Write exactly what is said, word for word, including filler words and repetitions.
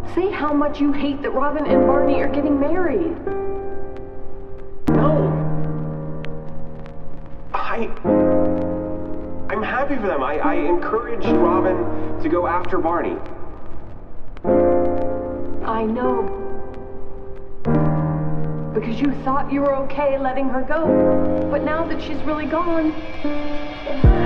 Say how much you hate that Robin and Barney are getting married. No. I... I'm happy for them. I, I encouraged Robin to go after Barney. I know. Because you thought you were okay letting her go. But now that she's really gone...